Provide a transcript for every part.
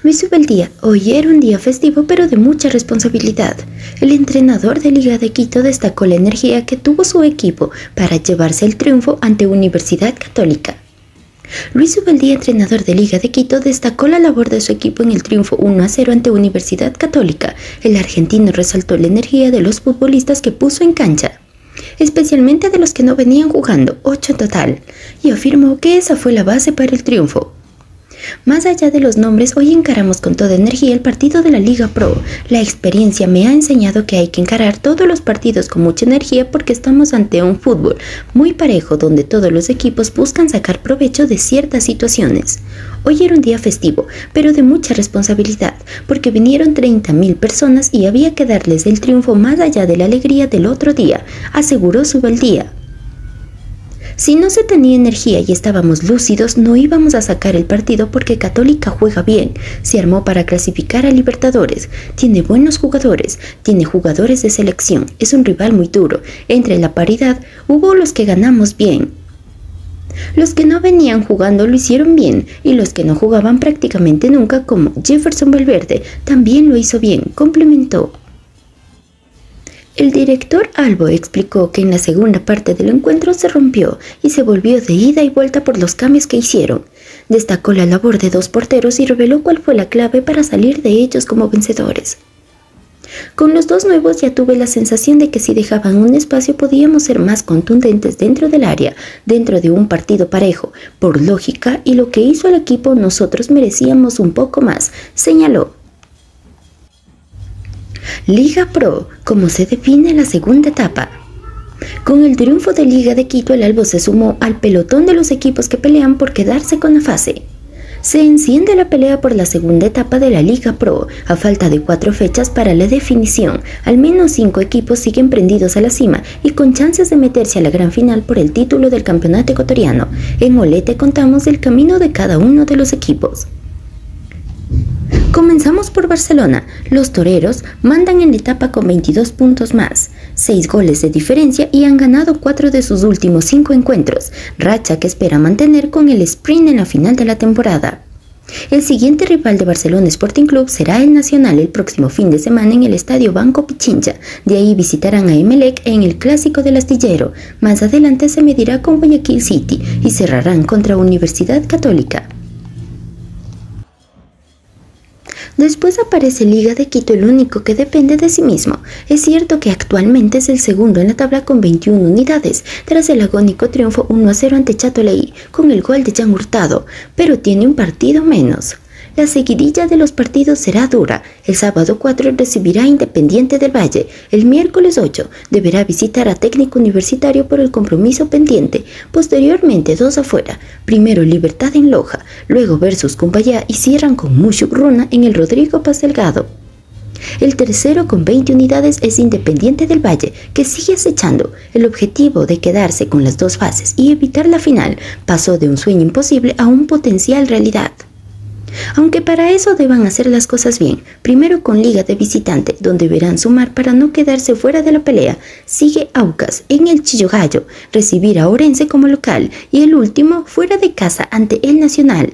Luis Ubeldía, hoy era un día festivo pero de mucha responsabilidad. El entrenador de Liga de Quito destacó la energía que tuvo su equipo para llevarse el triunfo ante Universidad Católica. Luis Ubeldía, entrenador de Liga de Quito, destacó la labor de su equipo en el triunfo 1-0 ante Universidad Católica. El argentino resaltó la energía de los futbolistas que puso en cancha, especialmente de los que no venían jugando, 8 en total, y afirmó que esa fue la base para el triunfo. Más allá de los nombres, hoy encaramos con toda energía el partido de la Liga Pro. La experiencia me ha enseñado que hay que encarar todos los partidos con mucha energía porque estamos ante un fútbol muy parejo donde todos los equipos buscan sacar provecho de ciertas situaciones. Hoy era un día festivo, pero de mucha responsabilidad, porque vinieron 30.000 personas y había que darles el triunfo más allá de la alegría del otro día, aseguró Ubeldía. Si no se tenía energía y estábamos lúcidos, no íbamos a sacar el partido porque Católica juega bien, se armó para clasificar a Libertadores, tiene buenos jugadores, tiene jugadores de selección, es un rival muy duro. Entre la paridad hubo los que ganamos bien. Los que no venían jugando lo hicieron bien y los que no jugaban prácticamente nunca, como Jefferson Valverde, también lo hizo bien, complementó. El director Albo explicó que en la segunda parte del encuentro se rompió y se volvió de ida y vuelta por los cambios que hicieron. Destacó la labor de 2 porteros y reveló cuál fue la clave para salir de ellos como vencedores. Con los 2 nuevos ya tuve la sensación de que si dejaban un espacio podíamos ser más contundentes dentro del área, dentro de un partido parejo. Por lógica y lo que hizo el equipo, nosotros merecíamos un poco más, señaló. Liga Pro, como se define la segunda etapa. Con el triunfo de Liga de Quito, el Albo se sumó al pelotón de los equipos que pelean por quedarse con la fase. Se enciende la pelea por la segunda etapa de la Liga Pro. A falta de 4 fechas para la definición, al menos 5 equipos siguen prendidos a la cima y con chances de meterse a la gran final por el título del campeonato ecuatoriano. En Olete contamos el camino de cada uno de los equipos. Comenzamos por Barcelona. Los toreros mandan en la etapa con 22 puntos más, 6 goles de diferencia y han ganado 4 de sus últimos 5 encuentros, racha que espera mantener con el sprint en la final de la temporada. El siguiente rival de Barcelona Sporting Club será el Nacional el próximo fin de semana en el Estadio Banco Pichincha. De ahí visitarán a Emelec en el Clásico del Astillero. Más adelante se medirá con Guayaquil City y cerrarán contra Universidad Católica. Después aparece Liga de Quito, el único que depende de sí mismo. Es cierto que actualmente es el segundo en la tabla con 21 unidades, tras el agónico triunfo 1-0 ante Chatoleí, con el gol de Jan Hurtado, pero tiene un partido menos. La seguidilla de los partidos será dura. El sábado 4 recibirá a Independiente del Valle. El miércoles 8 deberá visitar a Técnico Universitario por el compromiso pendiente. Posteriormente 2 afuera. Primero Libertad en Loja, luego versus Cumbayá y cierran con Mushuk Runa en el Rodrigo Paz Delgado. El tercero con 20 unidades es Independiente del Valle, que sigue acechando. El objetivo de quedarse con las 2 fases y evitar la final pasó de un sueño imposible a un potencial realidad. Aunque para eso deban hacer las cosas bien, primero con Liga de visitante, donde verán sumar para no quedarse fuera de la pelea, sigue Aucas en el Chillogallo, recibir a Orense como local y el último fuera de casa ante el Nacional.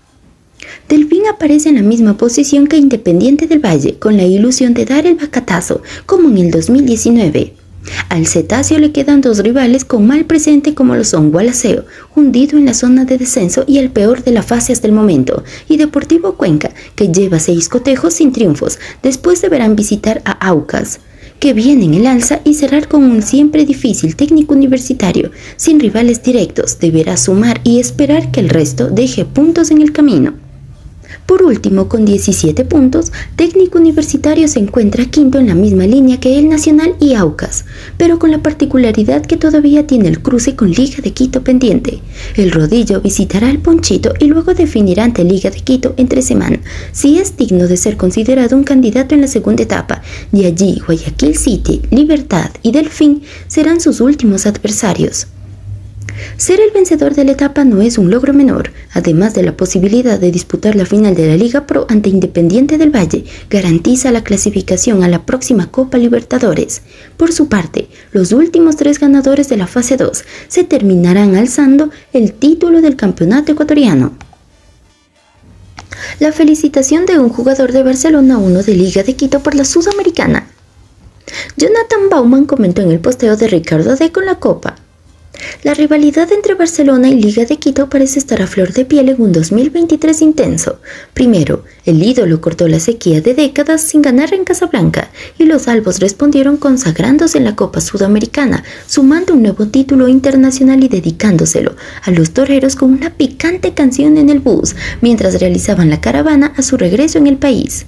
Delfín aparece en la misma posición que Independiente del Valle, con la ilusión de dar el bacatazo, como en el 2019. Al Cetáceo le quedan 2 rivales con mal presente como lo son Gualaceo, hundido en la zona de descenso y el peor de la fase hasta el momento, y Deportivo Cuenca, que lleva 6 cotejos sin triunfos. Después deberán visitar a Aucas, que viene en el alza, y cerrar con un siempre difícil Técnico Universitario. Sin rivales directos, deberá sumar y esperar que el resto deje puntos en el camino. Por último, con 17 puntos, Técnico Universitario se encuentra quinto en la misma línea que el Nacional y Aucas, pero con la particularidad que todavía tiene el cruce con Liga de Quito pendiente. El Rodillo visitará al Ponchito y luego definirá ante Liga de Quito entre semana si es digno de ser considerado un candidato en la segunda etapa, y allí Guayaquil City, Libertad y Delfín serán sus últimos adversarios. Ser el vencedor de la etapa no es un logro menor. Además de la posibilidad de disputar la final de la Liga Pro ante Independiente del Valle, garantiza la clasificación a la próxima Copa Libertadores. Por su parte, los últimos 3 ganadores de la fase 2 se terminarán alzando el título del campeonato ecuatoriano. La felicitación de un jugador de Barcelona a uno de Liga de Quito por la Sudamericana. Jonathan Baumann comentó en el posteo de Ricardo D con la Copa: la rivalidad entre Barcelona y Liga de Quito parece estar a flor de piel en un 2023 intenso. Primero, el ídolo cortó la sequía de décadas sin ganar en Casablanca y los albos respondieron consagrándose en la Copa Sudamericana, sumando un nuevo título internacional y dedicándoselo a los toreros con una picante canción en el bus mientras realizaban la caravana a su regreso en el país.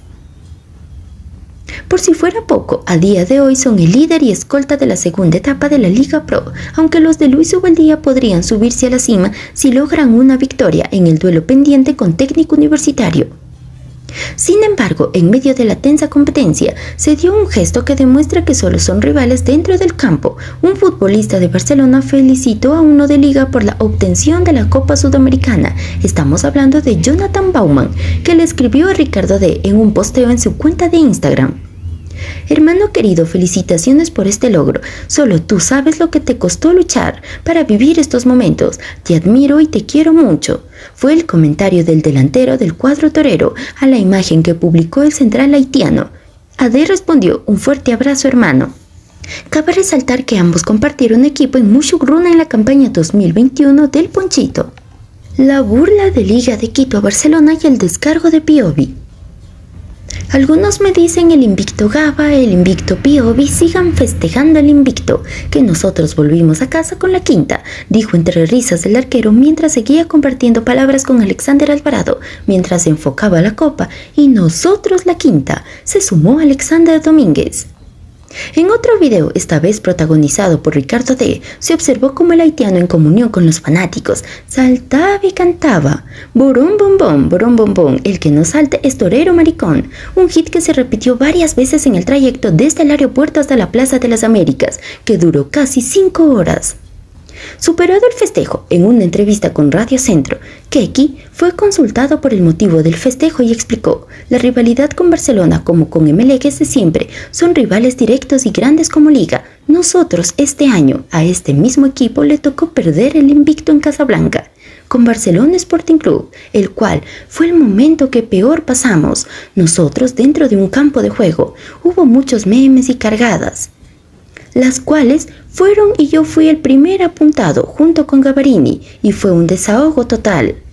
Por si fuera poco, a día de hoy son el líder y escolta de la segunda etapa de la Liga Pro, aunque los de Luis Ubeldía podrían subirse a la cima si logran una victoria en el duelo pendiente con Técnico Universitario. Sin embargo, en medio de la tensa competencia, se dio un gesto que demuestra que solo son rivales dentro del campo. Un futbolista de Barcelona felicitó a uno de Liga por la obtención de la Copa Sudamericana. Estamos hablando de Jonathan Baumann, que le escribió a Ricardo D en un posteo en su cuenta de Instagram: hermano querido, felicitaciones por este logro. Solo tú sabes lo que te costó luchar para vivir estos momentos. Te admiro y te quiero mucho. Fue el comentario del delantero del cuadro torero a la imagen que publicó el central haitiano. AD respondió: un fuerte abrazo, hermano. Cabe resaltar que ambos compartieron equipo en Muchugruna en la campaña 2021 del Ponchito. La burla de Liga de Quito a Barcelona y el descargo de Piovi. Algunos me dicen el invicto Gaba, el invicto Piovi, sigan festejando el invicto, que nosotros volvimos a casa con la quinta, dijo entre risas el arquero mientras seguía compartiendo palabras con Alexander Alvarado, mientras enfocaba la copa. Y nosotros la quinta, se sumó Alexander Domínguez. En otro video, esta vez protagonizado por Ricardo D, se observó como el haitiano, en comunión con los fanáticos, saltaba y cantaba "Borón bombón, borón bombón, el que no salte es torero maricón", un hit que se repitió varias veces en el trayecto desde el aeropuerto hasta la Plaza de las Américas, que duró casi 5 horas. Superado el festejo, en una entrevista con Radio Centro, Keki fue consultado por el motivo del festejo y explicó: la rivalidad con Barcelona como con Emelec es de siempre, son rivales directos y grandes como liga. Nosotros este año a este mismo equipo le tocó perder el invicto en Casablanca con Barcelona Sporting Club, el cual fue el momento que peor pasamos nosotros dentro de un campo de juego. Hubo muchos memes y cargadas, las cuales fueron, y yo fui el primer apuntado junto con Gavarini y fue un desahogo total.